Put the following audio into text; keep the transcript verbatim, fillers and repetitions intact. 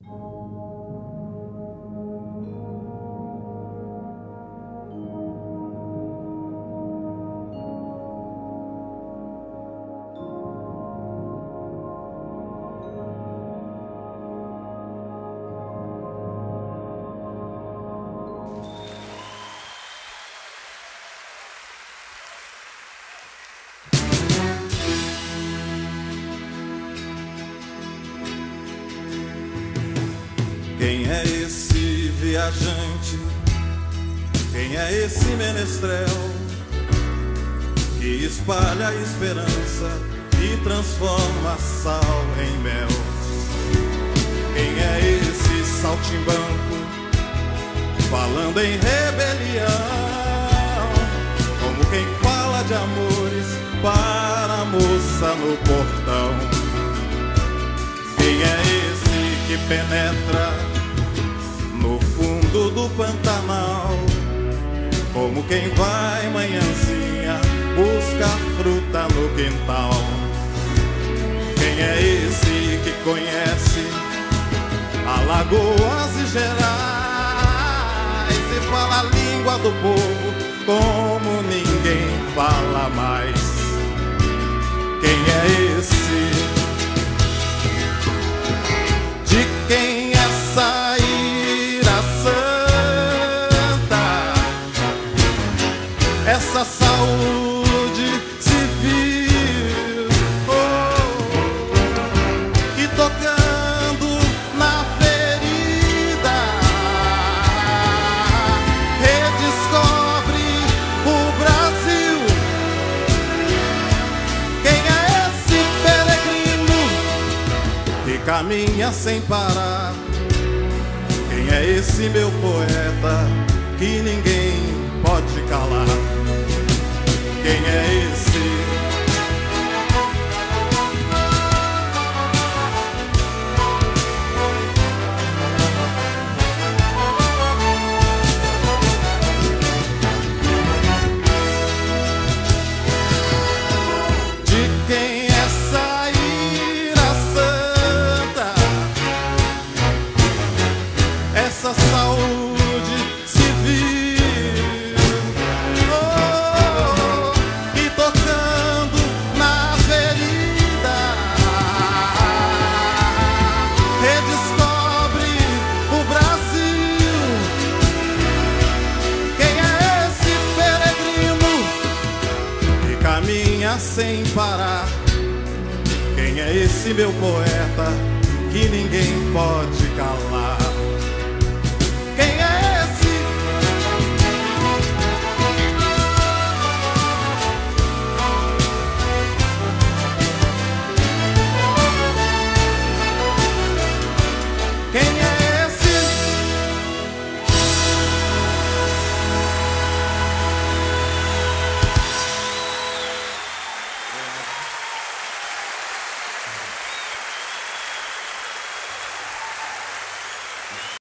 Quem é esse viajante? Quem é esse menestrel que espalha a esperança e transforma sal em mel? Quem é esse saltimbanco falando em rebelião, como quem fala de amores para a moça no portão? Quem é esse que penetra no fundo do Pantanal, como quem vai manhãzinha buscar fruta no quintal? Quem é esse que conhece Alagoas e Gerais e fala a língua do povo como ninguém fala mais? Quem é esse? De quem essa ira santa, essa saúde civil, oh, que tocando na ferida redescobre o Brasil? Quem é esse peregrino que caminha sem parar? Quem é esse meu poeta que ninguém pode calar? Quem é esse? De quem essa ira santa, essa saúde civil, oh, e tocando na ferida redescobre o Brasil? Quem é esse peregrino que caminha sem parar? Quem é esse meu poeta que ninguém pode